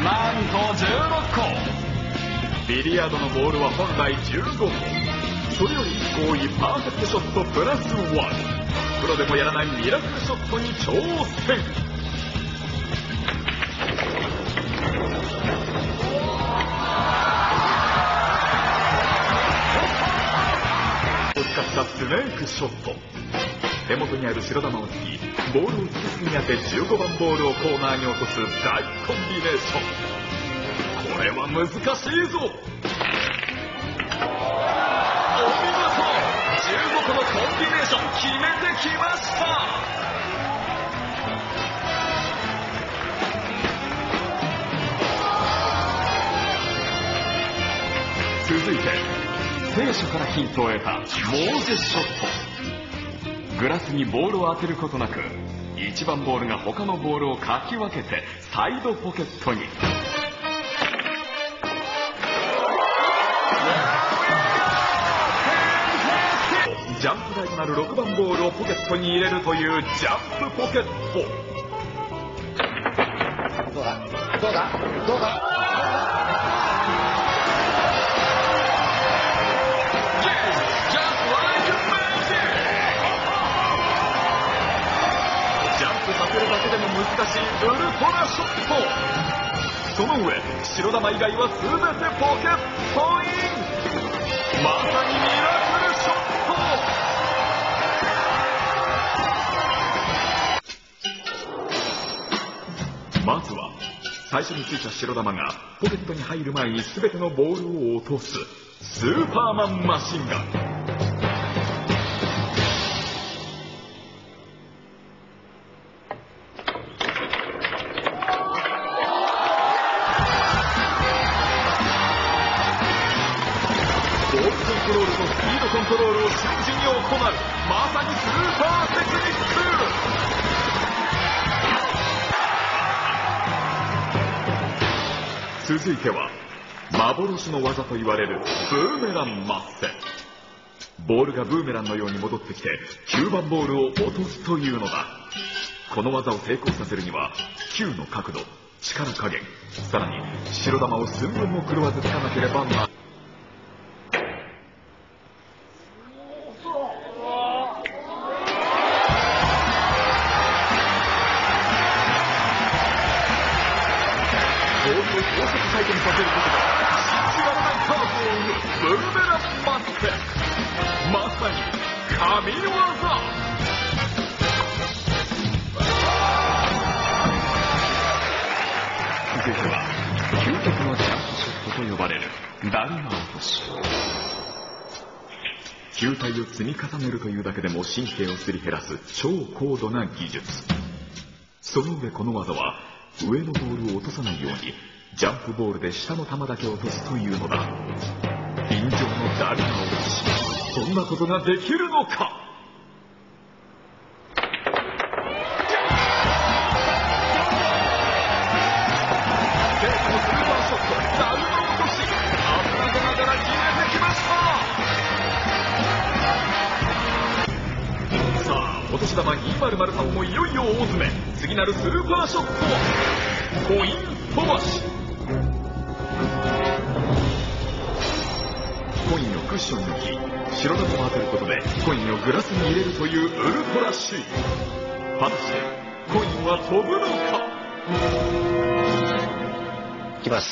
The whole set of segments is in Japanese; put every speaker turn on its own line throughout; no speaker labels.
なんと16個。
ビリヤードのボールは本来15個。それより1個多いパーフェクトショットプラス1。プロでもやらないミラクルショットに挑戦。を使ったスネークショット。手元にある白玉を突き、ボールを突きすぎに当て15番ボールをコーナーに落とす大コンビネーション。これは難しいぞ。お見事、15個のコンビネーション決めてきました。続いて聖書からヒントを得たモーゼショット。グラスにボールを当てることなく、1番ボールが他のボールをかき分けてサイドポケットに。ジャンプ台となる6番ボールをポケットに入れるというジャンプポケット。
どうだどうだどうだ。させるだけでも難しいウルトラショット。その上、白玉以外は全てポケットイン。まさにミラクルショット。まずは最初についた白玉がポケットに入る前に全てのボールを落とすスーパーマンマシンガン。ボールコントロールとスピードコントロールを瞬時に行う、まさにスーパーテクニック。続いては幻の技と言われるブーメランマッセ。ボールがブーメランのように戻ってきて9番ボールを落とすというのだ。この技を成功させるには球の角度、力加減、さらに白玉を寸分も狂わずつかなければならない。ボールを高速回転させることで信じられないカーブを生むブーメランマッセ。まさに神業。続いては究極のジャンプショットと呼ばれるダルマ落とし。球体を積み重ねるというだけでも神経をすり減らす超高度な技術。その上この技は上のボールを落とさないようにジャンプボールで下の球だけ落とすというのだ。臨場のダルマ落とし、そんなことができるのか。聖火のスーパーショットダルマ落とし、危なげながら決めてきました。さあお年玉2003もいよいよ大詰め。次なるスーパーショットはコイン飛ばし。コインをクッションに置き、白玉を当てることでコインをグラスに入れるというウルトラシーン。果たしてコインは飛ぶのか。 いきます。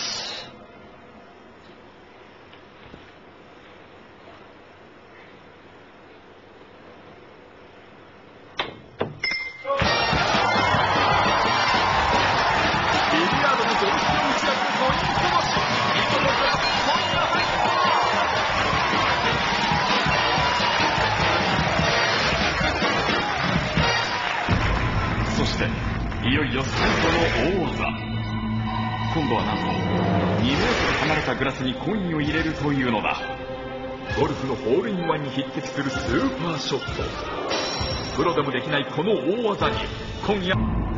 そしていよいよ最後の大技。今度はなんと2メートル離れたグラスにコインを入れるというのだ。ゴルフのホールインワンに匹敵するスーパーショット。プロでもできないこの大技に今夜